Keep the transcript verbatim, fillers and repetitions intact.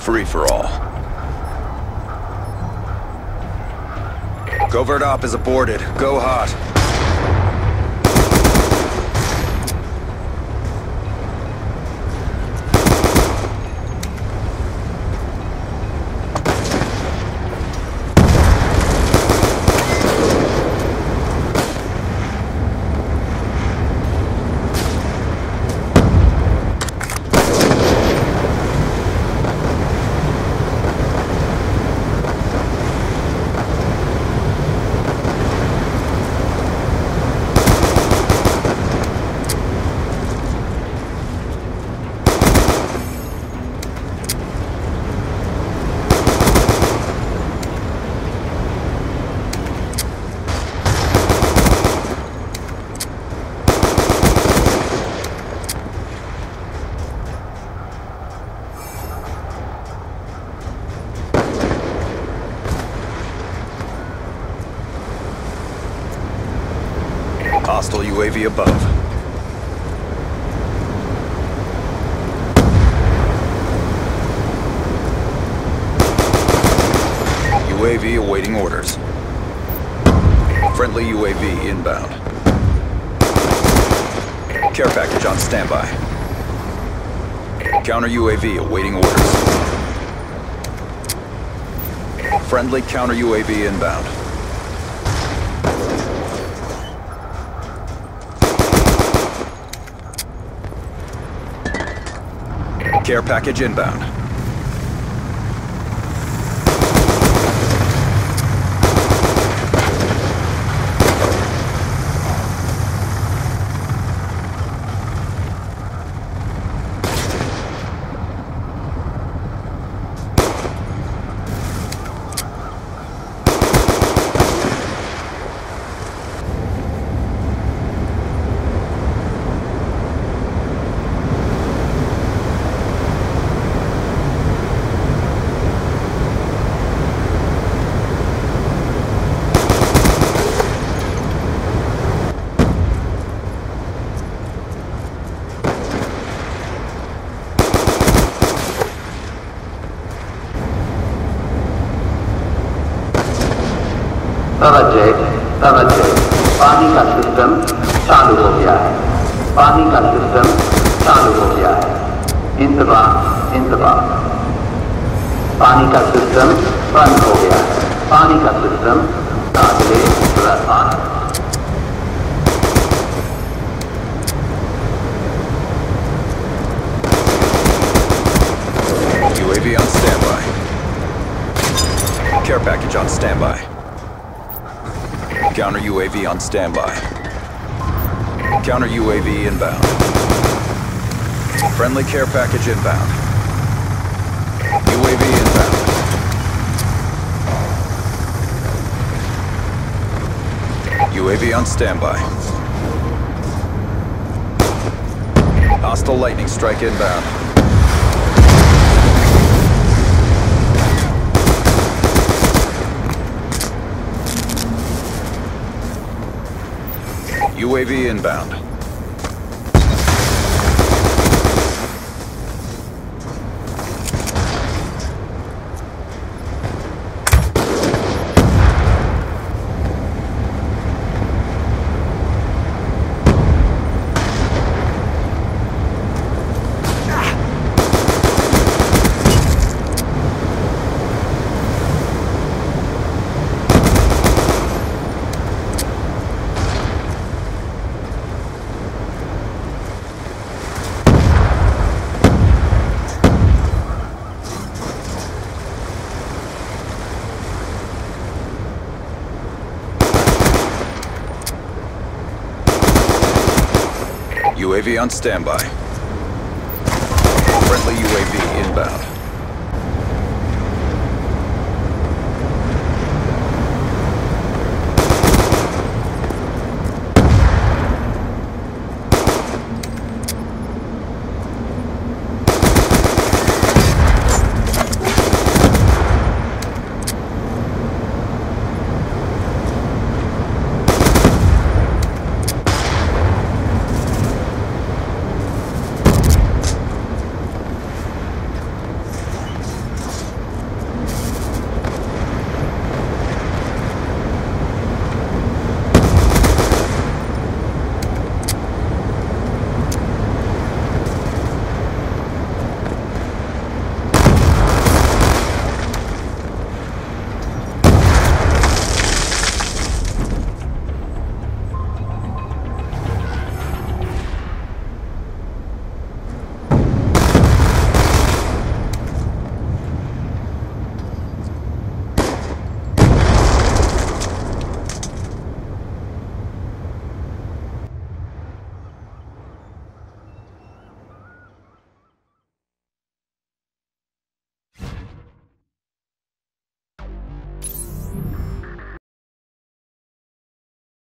free-for-all. Covert op is aborted. Go hot. Hostile U A V above. U A V awaiting orders. Friendly U A V inbound. Care package on standby. Counter U A V awaiting orders. Friendly counter U A V inbound. Care package inbound. तवज्जो तवज्जो पानी का system चालू हो गया है। पानी का सिस्टम चालू हो गया है। इंतबाह इंतबाह पानी का सिस्टम बंद हो गया है। पानी का सिस्टम काबिले रसान। U A V on standby. Care package on standby. Counter U A V on standby. Counter U A V inbound. Friendly care package inbound. U A V inbound. U A V on standby. Hostile lightning strike inbound. U A V inbound. U A V on standby. Friendly U A V inbound.